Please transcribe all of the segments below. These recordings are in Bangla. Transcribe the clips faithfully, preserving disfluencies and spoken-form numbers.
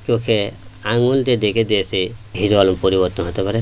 চোখে আঙুল দিয়ে দেখে দিয়েছে হিরো আলম পরিবর্তন হতে পারে।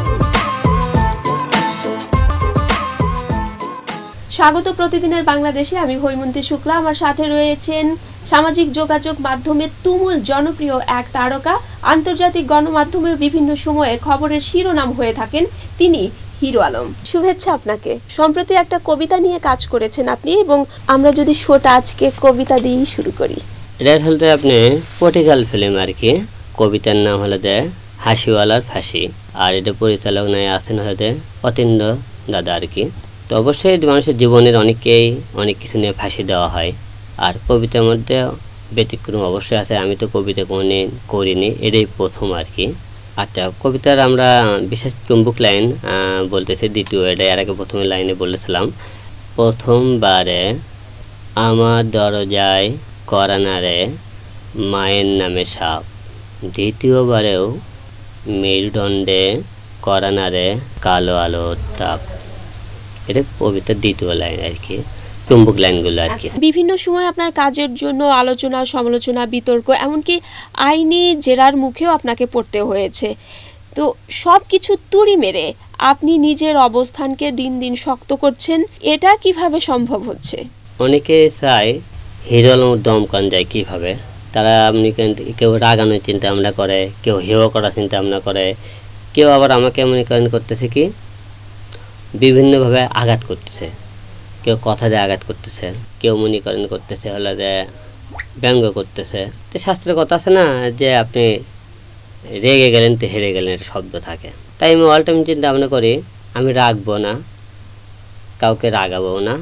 স্বাগত প্রতিদিনের বাংলাদেশে, আমি হৈমন্তী শুক্লা। আমার সাথে রয়েছেন সামাজিক যোগাযোগ মাধ্যমে তুমুল জনপ্রিয় এক তারকা, আন্তর্জাতিক গণমাধ্যমে বিভিন্ন সময়ে খবরের শিরোনাম হয়ে থাকেন তিনি হিরো আলম। শুভেচ্ছা আপনাকে। সম্প্রতি একটা কবিতা নিয়ে কাজ করেছেন আপনি, এবং আমরা যদি শোটা আজকে কবিতা দিয়েই শুরু করি। এটা হলতে আপনি পলিটিক্যাল ফিল্ম আর কি। কবিতার নাম হলো যে হাসিওয়ালার ফাঁসি, আর এটা পরিচালক নাই আছেন হলে অতীন্দ্র দাদা আর কি। তো অবশ্যই মানুষের জীবনের অনেকেই অনেক কিছু নিয়ে ফাঁসি দেওয়া হয়, আর কবিতার মধ্যে ব্যতিক্রম অবশ্যই আছে। আমি তো কবিতা কোনোদিন করিনি, এটাই প্রথম আর কি। আচ্ছা, কবিতার আমরা বিশেষ চুম্বক লাইন বলতেছি দ্বিতীয়, এটা এর আগে প্রথমে লাইনে বলেছিলাম, প্রথমবারে আমার দরজায় করানারে মায়ের নামে সাপ, দ্বিতীয়বারেও মেরুদণ্ডে করানারে কালো আলোর তাপ। এটা কবিতার দ্বিতীয় লাইন আর কি, চুম্বক লাইনগুলো আর কি। বিভিন্ন সময় আপনার কাজের জন্য আলোচনা, সমালোচনা, বিতর্ক, এমনকি আইনি জেরার মুখেও আপনাকে পড়তে হয়েছে। তো সব কিছু তুড়ি মেরে আপনি নিজের অবস্থানকে দিন দিন শক্ত করছেন, এটা কিভাবে সম্ভব হচ্ছে? অনেকে চায় হিরো আলম দমকান যায় কিভাবে। তারা আপনি কেউ রাগানোর চিন্তা ভাবনা করে, কেউ হেয় করার চিন্তা ভাবনা করে, কেউ আবার আমাকে মনে করেন করতেছে কি বিভিন্নভাবে আঘাত করতেছে। কেউ কথা দিয়ে আঘাত করতেছে, কেউ মনে করেন করতেছে হলো যে ব্যঙ্গ করতেছে। তো শাস্ত্রের কথা আছে না যে আপনি রেগে গেলেন তো হেরে গেলেন, একটা শব্দ থাকে। তাই আমি অল টাইম চিন্তা ভাবনা করি আমি রাগবো না, কাউকে রাগাবো না,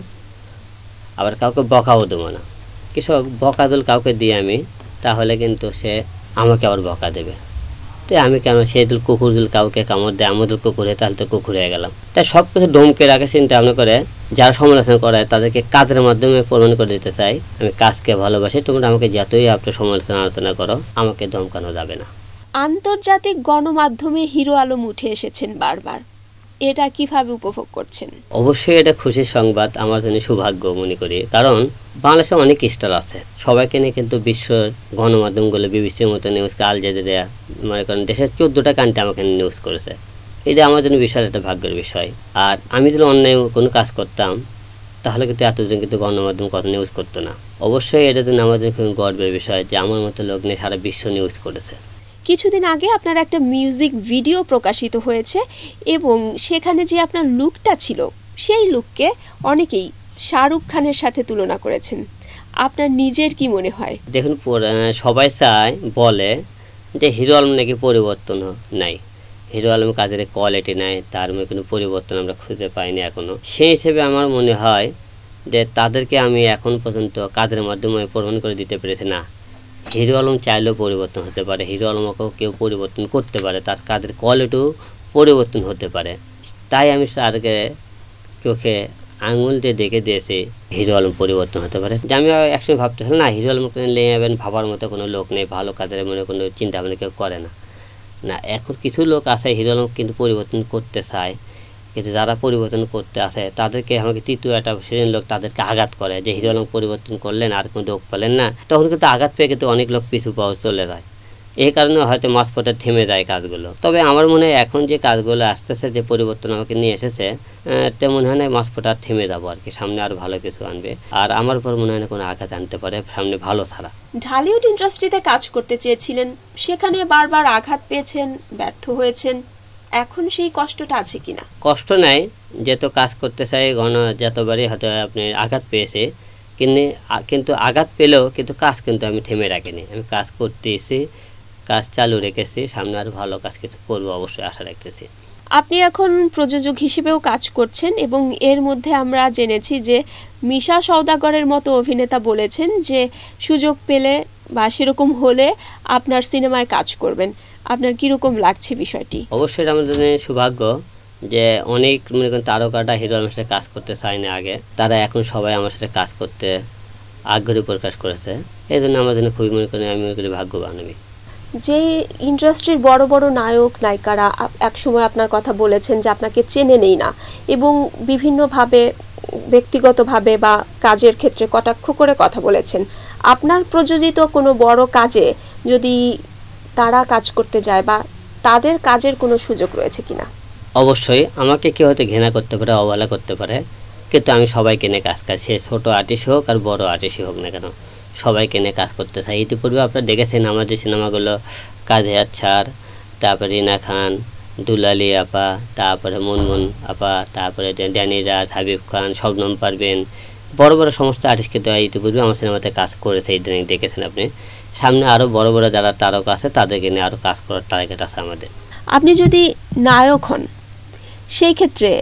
আবার কাউকে বকাও দেবো না। কিছু বকাদুল কাউকে দিয়ে আমি, তাহলে কিন্তু সে আমাকে আবার বকা দেবে। তো আমি কেন সেই দুল কুকুর দুল কাউকে কামড় দেয়, আমাদের কুকুরে, তাহলে তো কুকুর হয়ে গেলাম। তাই সব কিছু ডমকে রাখে চিন্তা ভাবনা করে যারা সমালোচনা করে তাদেরকে কাজের মাধ্যমে প্রমাণ করে দিতে চাই আমি কাজকে ভালোবাসি। তোমরা আমাকে যতই আপনি সমালোচনা আলোচনা করো, আমাকে দমকানো যাবে না। আন্তর্জাতিক গণমাধ্যমে হিরো আলম উঠে এসেছেন বারবার, এটা কিভাবে উপভোগ করছেন? অবশ্যই এটা খুশির সংবাদ, আমার জন্য সৌভাগ্য মনে করি। কারণ বাংলাদেশে অনেক স্টার আছে, সবাইকে নিয়ে কিন্তু বিশ্বের গণমাধ্যমগুলো বিবিসির মতো নিউজ, আল জাজিরা, মনে করেন দেশের চোদ্দোটা কান্ট্রি আমাকে নিউজ করেছে। এটা আমার জন্য বিশাল একটা ভাগ্যের বিষয়। আর আমি যদি অন্যায় কোনো কাজ করতাম তাহলে কিন্তু এতদিন কিন্তু গণমাধ্যম কত নিউজ করতো না। অবশ্যই এটা জন্য আমার জন্য খুব গর্বের বিষয় যে আমার মতো লোক নিয়ে সারা বিশ্ব নিউজ করেছে। কিছুদিন আগে আপনার একটা মিউজিক ভিডিও প্রকাশিত হয়েছে, এবং সেখানে যে আপনার লুকটা ছিল সেই লুককে অনেকেই শাহরুখ খানের সাথে তুলনা করেছেন। আপনার নিজের কি মনে হয়? দেখুন, সবাই চায় বলে যে হিরো আলম নাকি পরিবর্তন নাই, হিরো আলম কাজের কোয়ালিটি নাই, তার মধ্যে কোনো পরিবর্তন আমরা খুঁজে পাইনি এখনও। সেই হিসেবে আমার মনে হয় যে তাদেরকে আমি এখন পর্যন্ত কাজের মাধ্যমে প্রমাণ করে দিতে পেরেছি না, হিরো আলম চাইলেও পরিবর্তন হতে পারে, হিরো আলমকেও কেউ পরিবর্তন করতে পারে, তার কাজের কোয়ালিটিও পরিবর্তন হতে পারে। তাই আমি তাদেরকে চোখে আঙুল দিয়ে দেখে দিয়েছি হিরো আলম পরিবর্তন হতে পারে। যে আমি একসময় ভাবতেছিলাম না হিরো আলমকে নিয়ে যাবেন, ভাবার মতো কোনো লোক নেই, ভালো কাজের মনে কোনো চিন্তা ভাবনা কেউ করে না। না, এখন কিছু লোক আছে হিরো আলম কিন্তু পরিবর্তন করতে চায়, কিন্তু যারা পরিবর্তন করতে আসে তাদেরকে আমাকে তৃতীয় একটা শ্রেণীর লোক তাদেরকে আঘাত করে যে হিরো আলম পরিবর্তন করলেন আর কোনো লোক পেলেন না, তখন কিন্তু আঘাত পেয়ে কিন্তু অনেক লোক পিছু পাওয়া চলে যায়। এই কারণে হয়তো মাঝপথে থেমে যায় কাজগুলো। তবে আমার মনে হয় এখন যে কাজগুলো আসতেছে, যে পরিবর্তন আমাকে নিয়ে এসেছে, তেমন হয় না মাঝপথে আর থেমে যাবো আর কি, সামনে আর ভালো কিছু আনবে। আর আমার উপর মনে হয় না কোনো আঘাত আনতে পারে সামনে ভালো ছাড়া। ঢালিউড ইন্ডাস্ট্রিতে কাজ করতে চেয়েছিলেন, সেখানে বারবার আঘাত পেয়েছেন, ব্যর্থ হয়েছেন, এখন সেই কষ্টটা আছে কিনা? কষ্ট নাই, যেহেতু কাজ করতে চাই ঘন যতবারই হয়তো আপনি আঘাত পেয়েছে, কিন্তু কিন্তু আঘাত পেলেও কিন্তু কাজ কিন্তু আমি থেমে রাখিনি, আমি কাজ করতেছি, কাজ চালু রেখেছি, সামনে আরও ভালো কাজ কিছু করবো অবশ্যই আশা রাখতেছি। আপনি এখন প্রযোজক হিসেবেও কাজ করছেন, এবং এর মধ্যে আমরা জেনেছি যে মিশা সওদাগরের মতো অভিনেতা বলেছেন যে সুযোগ পেলে বা সেরকম হলে আপনার সিনেমায় কাজ করবেন। আপনার কীরকম লাগছে বিষয়টি? অবশ্যই আমার জন্য সৌভাগ্য যে অনেক মনে করেন তারকাটা হিরো আলমের সাথে কাজ করতে চায় না আগে, তারা এখন সবাই আমার সাথে কাজ করতে আগ্রহ প্রকাশ করেছে। এই জন্য আমার জন্য খুবই মনে করেন আমি মনে করি ভাগ্যবান আমি। যে ইন্ডাস্ট্রির বড় বড় নায়ক নায়িকারা একসময় আপনার কথা বলেছেন যে আপনাকে চেনে নেই না, এবং বিভিন্নভাবে ব্যক্তিগতভাবে বা কাজের ক্ষেত্রে কটাক্ষ করে কথা বলেছেন। আপনার প্রযোজিত কোনো বড় কাজে যদি তারা কাজ করতে যায় বা তাদের কাজের কোনো সুযোগ রয়েছে কিনা? অবশ্যই আমাকে কেউ হয়তো ঘৃণা করতে পারে, অবহেলা করতে পারে, কিন্তু আমি সবাইকে নিয়ে কাজ করি, সে ছোটো আর্টিস্ট হোক আর বড় আর্টিস্টই হোক না কেন, সবাইকে নিয়ে কাজ করতে চাই। ইতিপূর্বে আপনারা দেখেছেন আমার যে সিনেমাগুলো, কাজে আচ্ছার, তারপরে রিনা খান, দুলালি আপা, তারপরে মুনমুন আপা, তারপরে ড্যানি রাজ, হাবিব খান, শবনম পারবেন, বড় বড় সমস্ত আর্টিস্টকে দেওয়া ইতিপূর্বে আমার সিনেমাতে কাজ করেছে। এই দিনে দেখেছেন আপনি। সামনে আরও বড় বড় যারা তারকা আছে তাদেরকে নিয়ে আরও কাজ করার টার্গেট আছে আমাদের। আপনি যদি নায়ক হন সেই ক্ষেত্রে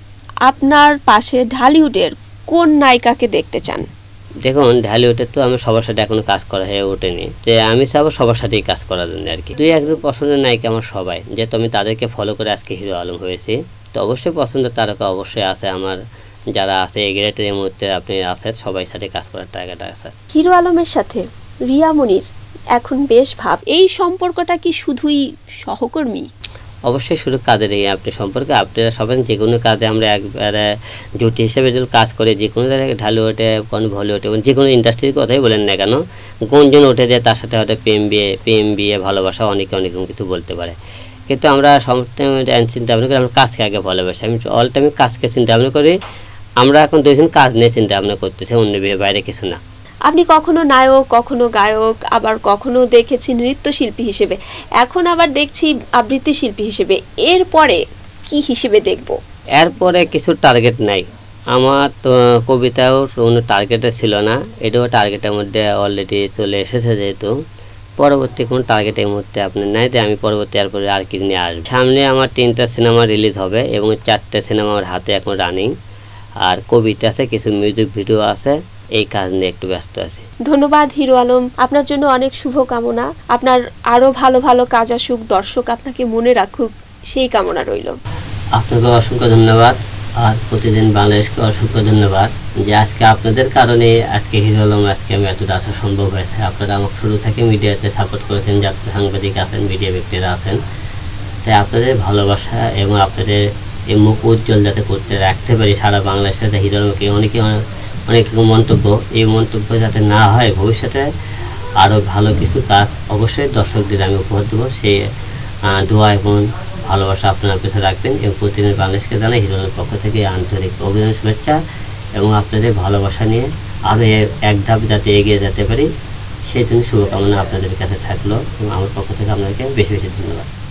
আপনার পাশে ঢালিউডের কোন নায়িকাকে দেখতে চান? দেখুন, ঢালিউডের তো আমি সবার সাথে এখনো কাজ করা হয়ে ওঠেনি, যে আমি চাবো সবার সাথেই কাজ করার জন্য আর কি। দুই একজন পছন্দের নায়িকা আমার সবাই, যেহেতু আমি তাদেরকে ফলো করে আজকে হিরো আলম হয়েছি, তো অবশ্যই পছন্দের তারকা অবশ্যই আছে আমার, যারা আছে এগ্রেটের এই মুহূর্তে আপনি আছেন, সবাই সাথে কাজ করার টার্গেট আছে। হিরো আলমের সাথে রিয়া মনির এখন বেশ ভাব, এই সম্পর্কটা কি শুধুই সহকর্মী? অবশ্যই শুধু কাজের এই আপনি সম্পর্কে আপনারা সবাই যে কোনো কাজে আমরা একবারে জুটি হিসেবে যদি কাজ করে, যে কোনো জায়গায় ঢালিউডে কোনো বলিউডে যে কোনো ইন্ডাস্ট্রির কথাই বলেন না কেন, গুঞ্জন উঠে যায় তার সাথে হয়তো প্রেম বিয়ে, প্রেম বিয়ে ভালোবাসা অনেকে অনেক কিছু বলতে পারে, কিন্তু আমরা সবসময় চিন্তা ভাবনা করি আমরা কাজকে আগে ভালোবাসি। আমি অল টাইম কাজকে চিন্তা ভাবনা করি, আমরা এখন দুইজন কাজ নিয়ে চিন্তা ভাবনা করতেছি, অন্য বিয়ে বাইরে কিছু না। আপনি কখনো নায়ক, কখনো গায়ক, আবার কখনো দেখেছি নৃত্যশিল্পী হিসেবে, এখন আবার দেখছি আবৃত্তি শিল্পী হিসেবে, এরপরে কি হিসেবে দেখব? এরপরে কিছু টার্গেট নাই আমার, তো কবিতাও কোনো টার্গেটে ছিল না, এটাও টার্গেটের মধ্যে অলরেডি চলে এসেছে, যেহেতু পরবর্তী কোনো টার্গেট এই মুহূর্তে আপনার নাই, যে আমি পরবর্তী এরপরে আর কি নিয়ে আসবো। সামনে আমার তিনটা সিনেমা রিলিজ হবে এবং চারটে সিনেমা আমার হাতে এখন রানিং, আর কবিতা আছে, কিছু মিউজিক ভিডিও আছে, এই কাজ নিয়ে একটু ব্যস্ত আছি। ধন্যবাদ হিরো আলম, আপনার জন্য অনেক শুভকামনা, আপনার আরো ভালো ভালো কাজ আসুক, দর্শক আপনাকে মনে রাখুক, সেই কামনা রইল। আপনাকে অসংখ্য ধন্যবাদ, আর প্রতিদিন বাংলাদেশকে অসংখ্য ধন্যবাদ, যে আজকে আপনাদের কারণে আজকে হিরো আলম আজকে আমি এতটা আসা সম্ভব হয়েছে। আপনারা আমাকে শুরু থেকে মিডিয়াতে সাপোর্ট করেছেন, যারা সাংবাদিক আছেন, মিডিয়া ব্যক্তিরা আছেন, তাই আপনাদের ভালোবাসা এবং আপনাদের এই মুখ উজ্জ্বল যাতে করতে রাখতে পারি সারা বাংলাদেশে। হিরো আলমকে অনেকে অনেক রকম মন্তব্য, এই মন্তব্য যাতে না হয়, ভবিষ্যতে আরও ভালো কিছু কাজ অবশ্যই দর্শকদের আমি উপহার দেবো, সেই দোয়া এবং ভালোবাসা আপনার কাছে রাখবেন। এবং প্রতিদিন বাংলাদেশকে জানাই হিরো আলমের পক্ষ থেকে আন্তরিক অভিনন্দন, শুভেচ্ছা এবং আপনাদের ভালোবাসা নিয়ে আরও এক ধাপ যাতে এগিয়ে যেতে পারি সেই জন্য শুভকামনা আপনাদের কাছে থাকলো, এবং আমার পক্ষ থেকে আপনাদেরকে বেশি বেশি ধন্যবাদ।